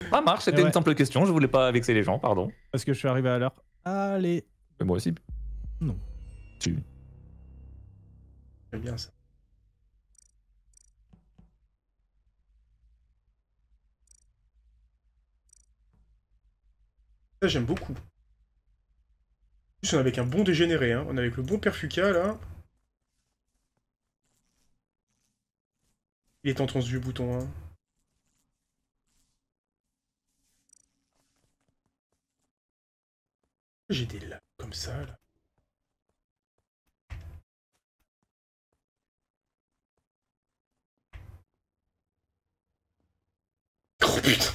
Ça marche, c'était une simple question, je voulais pas vexer les gens, pardon. Parce que je suis arrivé à l'heure. Allez. Mais moi aussi. Non. Tu. J'aime bien ça. Ça, j'aime beaucoup. En plus, on est avec un bon dégénéré, hein. On est avec le bon Perfuca, là. Il est en transe du bouton, hein. J'ai des lags comme ça, là. Oh putain.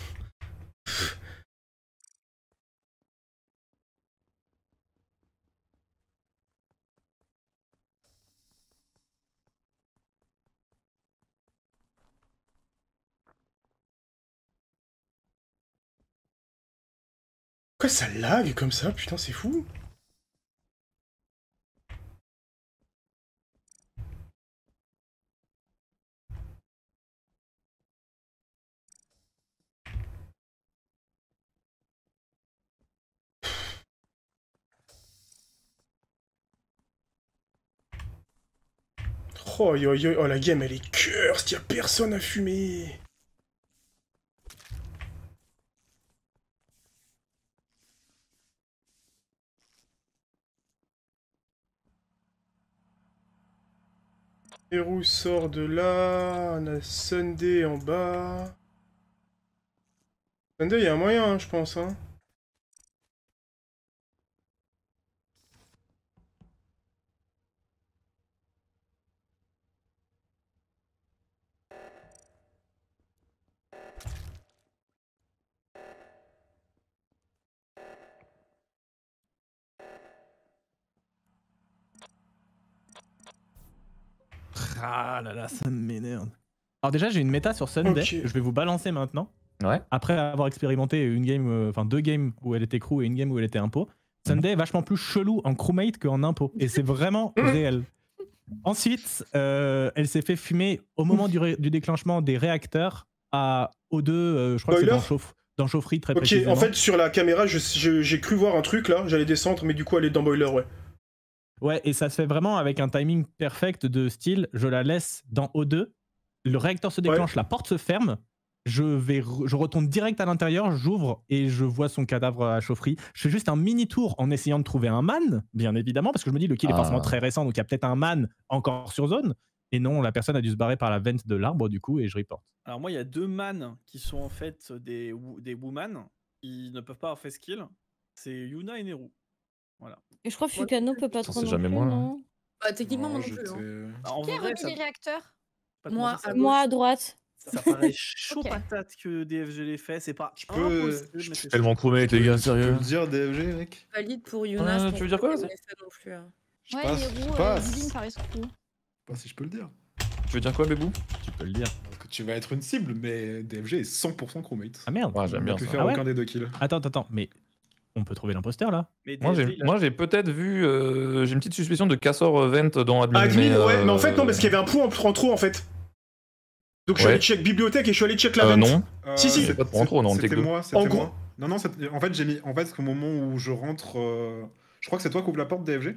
Pourquoi ça lag comme ça? Putain, c'est fou. Oh, oh, la game, elle est cursed, y'a personne à fumer. Hero sort de là, on a Sunday en bas. Sunday, y'a un moyen, hein, je pense, hein. Ah là là, ça m'énerve. Alors déjà, j'ai une méta sur Sunday, Ok. je vais vous balancer maintenant. Ouais. Après avoir expérimenté une game, enfin 2 games où elle était crew et une game où elle était impo, Sunday est vachement plus chelou en crewmate qu'en impo. Et c'est vraiment réel. Ensuite, elle s'est fait fumer au moment du déclenchement des réacteurs à O2, je crois que c'est dans chaufferie très Ok, précisément. en fait, sur la caméra, j'ai cru voir un truc, là. J'allais descendre, mais du coup, elle est dans Boiler, ouais. Ouais, et ça se fait vraiment avec un timing perfect de style, je la laisse dans O2, le réacteur se déclenche, la porte se ferme, je retourne direct à l'intérieur, j'ouvre et je vois son cadavre à chaufferie. Je fais juste un mini tour en essayant de trouver un man, bien évidemment, parce que je me dis le kill est forcément très récent, donc il y a peut-être un man encore sur zone. Et non, la personne a dû se barrer par la vente de l'arbre du coup, et je reporte. Alors moi, il y a 2 man qui sont en fait des woman. Ils ne peuvent pas avoir fait skill. C'est Yuna et Neru. Voilà. Et je crois que Fukano peut pas trop non jamais plus, moi, non? Bah, techniquement, moi non plus. Hein. En Qui a vrai, remis les réacteurs? pas te Moi, mentir, à Moi gauche. à droite. ça paraît chaud Ok. patate que DFG l'ait fait. C'est pas peux- impossible, mais c'est Tellement crewmate, les gars, sérieux. Tu peux le dire, DFG, mec? Valide pour Yuna. tu veux dire quoi, ça ça non plus. Hein. Je Ouais, passe, les je roues, passe. Divine paraissent cool. Je sais pas si je peux le dire. Tu veux dire quoi, Bébou? Tu peux le dire. Parce que tu vas être une cible, mais DFG est 100% crewmate. Ah merde. Ouais, j'aime On bien a pu ça. faire Ah ouais aucun des 2 kills. Attends, mais on peut trouver l'imposteur là. Mais Moi, DFG, il a- j'ai peut-être vu. J'ai une petite suspicion de casseur vent dans admin. Admin, ouais, mais en fait, non, parce qu'il y avait un point en trop, en fait. Donc je suis allé check bibliothèque et je suis allé check la vente. Non. Si, si. C'est pas de trop, non, on était C'était que deux. moi, En c'était gros- moi. Non, non, en fait, j'ai mis. En fait, au moment où je rentre. Je crois que c'est toi qui ouvre la porte DFG.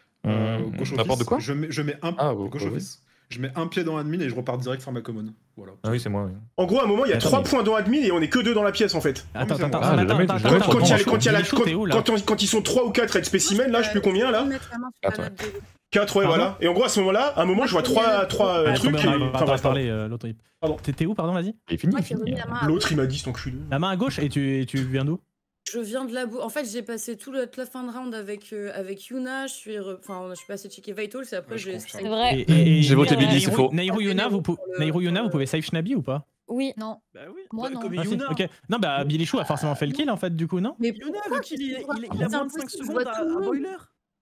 Gauche La office. porte de quoi? Je mets un. Ah, gauche office. Je mets un pied dans admin et je repars direct faire ma commune. Voilà. Ah oui, c'est moi, oui. En gros, à un moment, il y a Attends, 3 mais- points dans admin et on est que 2 dans la pièce, en fait. Attends, mais c'est moi. Ah, j'ai jamais- j'ai jamais Quand il y a- Attends, quand il y a la- Bilichou, t'es où, là quand ils sont 3 ou 4 à être spécimen, là, je sais plus combien, là. Mettre la main sur la Attends. note de- 4, ouais, Pardon voilà. Et en gros, à ce moment-là, à un moment, je vois 3 Ah, trucs. trop bien, et- on va Enfin, pas bref, parler l'autre. Pardon. T'es où, pardon, vas-y. Il est fini, Moi il qui ai est fini. remis la main à L'autre, il m'a dit, cet enculé. La main à gauche et tu viens d'où? Je viens de la boue. En fait, j'ai passé toute la fin de round avec Yuna. Je suis passé checker Vitals et après Ouais, je j'ai. confirme. C'est vrai. J'ai voté Billy, c'est faux. Nairo Yuna, vous pouvez save Shnabi ou pas? Oui. Non. Bah oui. Moi, Bah, non. comme Ah, si, Yuna. ok. Non, bah Bilichou a forcément fait le kill en fait, du coup, non? Mais Yuna, pourquoi le kill, il a C'est moins de 5 impossible, je secondes vois à tout le monde. Boiler.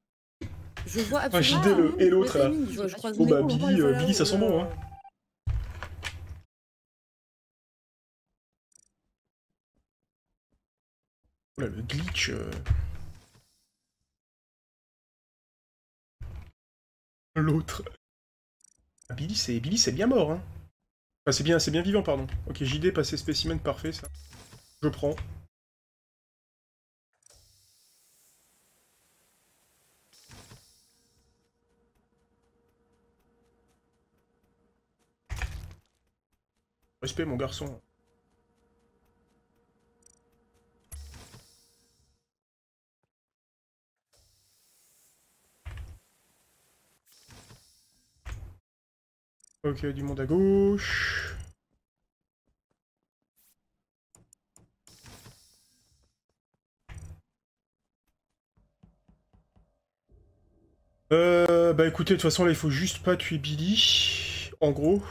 Je vois Ah, absolument. JD rien. et l'autre, là. Je croise Bon, bah, Nero, Billy, voilà, Billy, ça sent bon, hein. Oh là, le glitch. L'autre. Ah, Billy, c'est bien mort, hein. Enfin, c'est bien vivant, pardon. Ok, JD passé spécimen, parfait, ça. Je prends. Respect, mon garçon. Ok, du monde à gauche. Bah écoutez, de toute façon là il faut juste pas tuer Billy, en gros.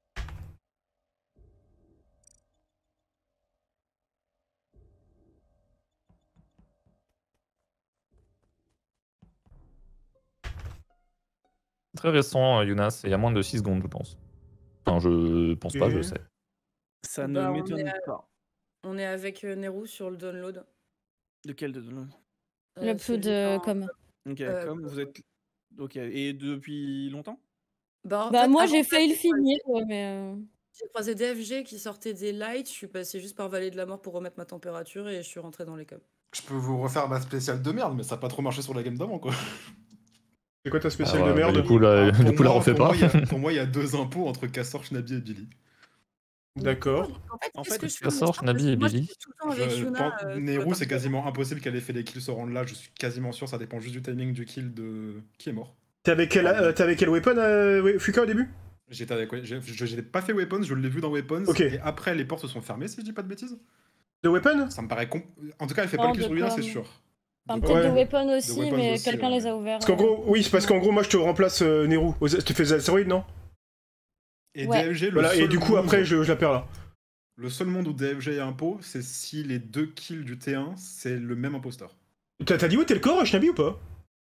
Très récent, Yuna, c'est il y a moins de 6 secondes, je pense. Enfin, je pense pas, je sais. Ça ne Bah, m'étonne pas. On est avec Nero sur le download. De quel download? Le plus de com. Ok, comme vous êtes. Ok, et depuis longtemps? Bah, en Bah fait, moi avant j'ai ça, failli le finir, ouais, mais... J'ai croisé DFG qui sortait des lights, je suis passé juste par Vallée de la Mort pour remettre ma température et je suis rentré dans les coms. Je peux vous refaire ma spéciale de merde, mais ça a pas trop marché sur la game d'avant, quoi. C'est quoi ta spéciale Ah ouais, de merde? bah, du coup, la refais pas. Pour moi, il y a 2 impôts entre Cassor, Schnabi et Billy. D'accord. En fait, qu'est-ce que je fais Cassor, Schnabi et Moi, Billy. j'étais tout le temps avec Yuna, Nehru, c'est quasiment impossible qu'elle ait fait les kills ce round là, je suis quasiment sûr, ça dépend juste du timing du kill de qui est mort. T'es avec quel weapon, Fuka, au début? J'étais avec. J'ai pas fait Weapons, je l'ai vu dans Weapons, Ok. et après les portes se sont fermées, si je dis pas de bêtises. De weapon? Ça me paraît En tout cas, elle fait pas Non, le kill de sur Yuna, c'est com. sûr. Enfin, De peut-être Ouais. de weapon aussi, Weapons mais aussi, quelqu'un ouais. les a ouverts. Parce qu'en gros, oui, c'est parce qu'en gros, moi je te remplace Nehru. Je te fais des astéroïdes, non? Et Ouais. DFG, Voilà, et du coup, après, je la perds là. Le seul monde où DFG est impo, c'est si les 2 kills du T1, c'est le même imposteur. T'as dit où t'es le corps, Schnabi, ou pas?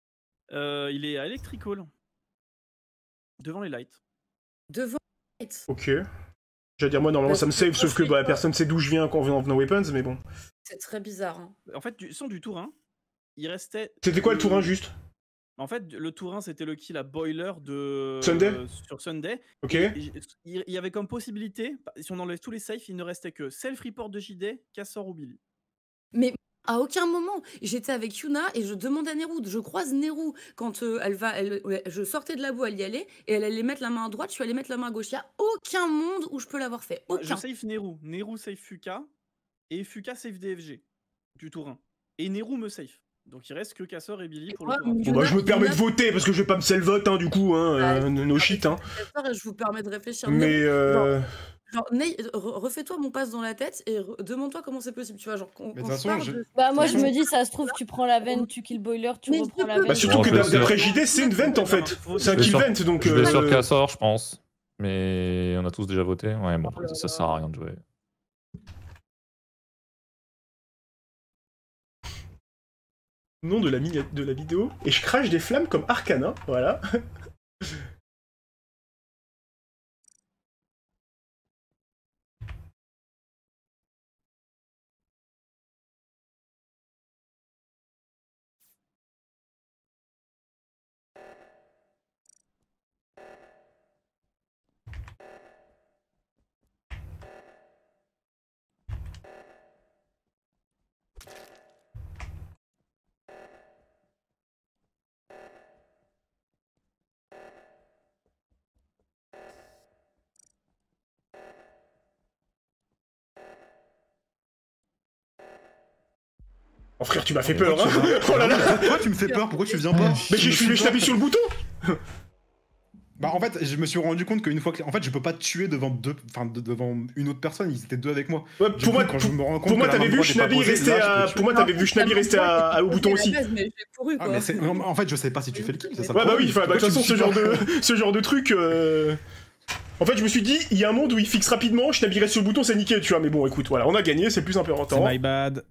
Il est à Electrical. Devant les lights. devant les lights. Ok. J'allais dire, moi, normalement, ça me save, sauf que bah, personne sait d'où je viens quand en venant Weapons, mais bon. C'est très bizarre. Hein. En fait, du son du tour 1, il restait. C'était quoi le tour 1 juste? En fait, le tour 1, c'était le kill à Boiler de. Sunday sur Sunday. Ok. Il y avait comme possibilité, si on enlève tous les safes, il ne restait que self-report de JD, Cassor ou Billy. Mais à aucun moment, j'étais avec Yuna et je demande à Nehru, je croise Nehru quand je sortais de la boue, elle y allait, et elle allait mettre la main à droite, je suis allée mettre la main à gauche. Il n'y a aucun monde où je peux l'avoir fait. Je Aucun. safe Nehru, Nehru safe Fuka, et Fuka safe DFG du tour 1. Et Nehru me safe. Donc il reste que Cassor et Billy pour le tour 1. Bon bah je me permets de voter parce que je vais pas me sell vote hein, du coup no shit hein. Je vous permets de réfléchir. Mais refais-toi mon passe dans la tête et demande-toi comment c'est possible, tu vois, genre Mais de toute façon, Bah moi je me dis, ça se trouve, tu prends la veine, tu kill Boiler, tu Mais reprends la je peux- veine. bah surtout Bon, que je vais d'après sur- JD c'est une vente en fait. C'est un Je vais kill sur- vent donc Je vais sur Cassor, je pense. Mais on a tous déjà voté. Ouais, bon, ça sert à rien de jouer. nom de la vidéo et je crache des flammes comme Arcana, voilà. Oh frère, tu m'as fait peur, hein. Oh là là. Pourquoi tu me fais peur? Pourquoi tu viens pas? Mais je t'appuie sur le bouton. Bah en fait, je me suis rendu compte qu'une fois que... En fait, je peux pas tuer devant devant une autre personne, ils étaient 2 avec moi. Ouais, Du pour coup, moi, quand je me rends compte pour moi que la t'avais main vu droite est pas Schnabi posée, rester là, je à... peux tuer. Pour moi t'avais vu Schnabi rester au bouton aussi. Mais j'ai couru, Ah, quoi. mais c'est... En fait, je sais pas si tu fais le kill, c'est ça. Ouais bah oui, Pourquoi de toute façon tu me ce genre de truc... En fait je me suis dit, il y a un monde où il fixe rapidement, Schnabi reste sur le bouton, c'est niqué tu vois, mais bon écoute, voilà, on a gagné, c'est le plus important. C'est my bad.